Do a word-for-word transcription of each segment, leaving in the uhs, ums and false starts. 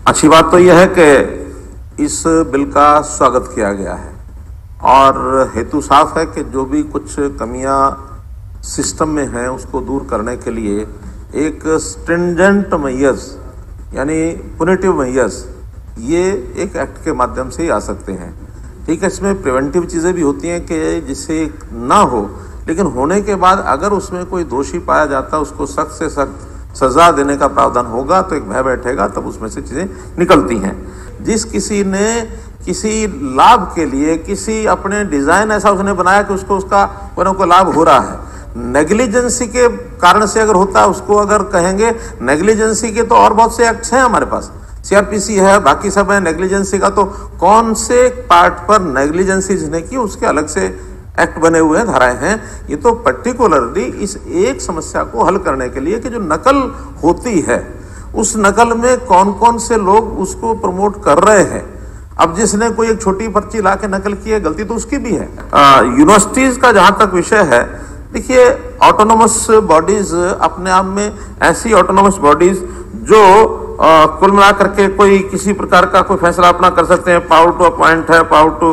अच्छी बात तो यह है कि इस बिल का स्वागत किया गया है और हेतु साफ है कि जो भी कुछ कमियां सिस्टम में हैं उसको दूर करने के लिए एक स्ट्रिंजेंट मेजर्स यानी पुनिटिव मेजर्स ये एक एक्ट के माध्यम से ही आ सकते हैं। ठीक है, इसमें प्रिवेंटिव चीज़ें भी होती हैं कि जिससे ना हो, लेकिन होने के बाद अगर उसमें कोई दोषी पाया जाता है उसको सख्त से सख्त सजा देने का प्रावधान होगा तो एक भय बैठेगा, तब उसमें से चीज़ें निकलती हैं। जिस किसी ने किसी लाभ के लिए किसी अपने डिज़ाइन ऐसा उसने बनाया कि उसको उसका कोई ना कोई लाभ हो रहा है, नेग्लिजेंसी के कारण से अगर होता है उसको अगर कहेंगे नेग्लिजेंसी के तो और बहुत से एक्ट्स हैं हमारे पास, सीआरपीसी है, बाकी सब है नेग्लिजेंसी का, तो कौन से पार्ट पर नेग्लिजेंसी जिसने की उसके अलग से एक्ट बने हुए हैं, धाराएं हैं। ये तो पर्टिकुलरली इस एक समस्या को हल करने के लिए कि जो नकल होती है उस नकल में कौन कौन से लोग उसको प्रमोट कर रहे हैं। अब जिसने कोई एक छोटी पर्ची ला के नकल की है, गलती तो उसकी भी है। यूनिवर्सिटीज का जहां तक विषय है, देखिए ऑटोनोमस बॉडीज अपने आप में ऐसी ऑटोनोमस बॉडीज जो आ, कुल मिला करके कोई किसी प्रकार का कोई फैसला अपना कर सकते हैं, पावर टू अपॉइंट है, पावर टू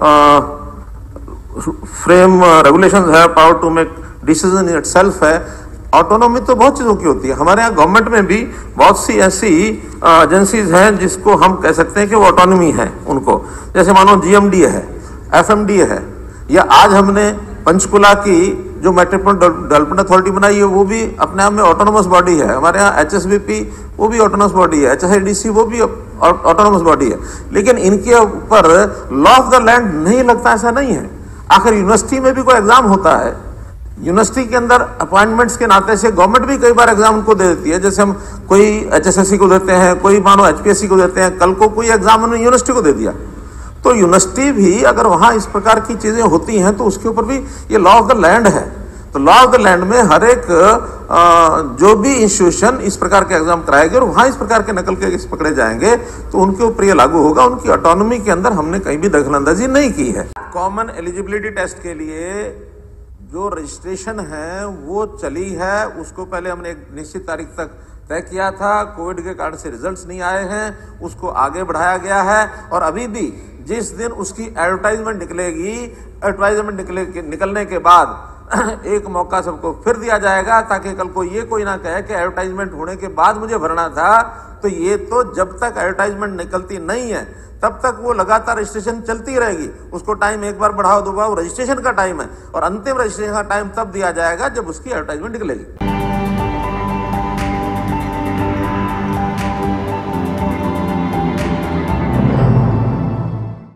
फ्रेम रेगुलेशंस है, power to make decision in itself है। ऑटोनॉमी तो बहुत चीज़ों की होती है। हमारे यहाँ गवर्नमेंट में भी बहुत सी ऐसी एजेंसीज हैं जिसको हम कह सकते हैं कि वो ऑटोनॉमी है उनको, जैसे मानो जीएमडी है, एफएमडी है, या आज हमने पंचकुला की जो मेट्रोपॉलिटन डेवलपमेंट अथॉरिटी बनाई है वो भी अपने आप में ऑटोनोमस बॉडी है। हमारे यहाँ एचएसबीपी वो भी ऑटोनोमस बॉडी है, एचएसआईडीसी वो भी ऑटोनोमस बॉडी है, लेकिन इनके ऊपर लॉ ऑफ द लैंड नहीं लगता, ऐसा नहीं है। आखिर यूनिवर्सिटी में भी कोई एग्जाम होता है, यूनिवर्सिटी के अंदर अपॉइंटमेंट्स के नाते से गवर्नमेंट भी कई बार एग्जाम उनको दे देती है, जैसे हम कोई एचएसएससी को देते हैं, कोई मानो एचपीएससी को देते हैं, कल को कोई एग्जाम उन्होंने यूनिवर्सिटी को दे दिया, तो यूनिवर्सिटी भी अगर वहाँ इस प्रकार की चीज़ें होती हैं तो उसके ऊपर भी ये लॉ ऑफ द लैंड है। तो लॉ ऑफ द लैंड में हर एक जो भी इंस्टीट्यूशन इस प्रकार के एग्जाम कराएंगे और वहाँ इस प्रकार के नकल के पकड़े जाएंगे तो उनके ऊपर ये लागू होगा। उनकी ऑटोनॉमी के अंदर हमने कहीं भी दखलंदाजी नहीं की है। कॉमन एलिजिबिलिटी टेस्ट के लिए जो रजिस्ट्रेशन है वो चली है, उसको पहले हमने एक निश्चित तारीख तक तय किया था, कोविड के कारण से रिजल्ट्स नहीं आए हैं, उसको आगे बढ़ाया गया है और अभी भी जिस दिन उसकी एडवर्टाइजमेंट निकलेगी, एडवर्टाइजमेंट निकले निकलने के बाद एक मौका सबको फिर दिया जाएगा ताकि कल को ये कोई ना कहे कि एडवर्टाइजमेंट होने के बाद मुझे भरना था। तो ये तो जब तक एडवर्टाइजमेंट निकलती नहीं है तब तक वो लगातार रजिस्ट्रेशन चलती रहेगी। उसको टाइम एक बार बढ़ाओ दो बार, रजिस्ट्रेशन का टाइम है और अंतिम रजिस्ट्रेशन का टाइम तब दिया जाएगा जब उसकी एडवर्टाइजमेंट निकलेगी।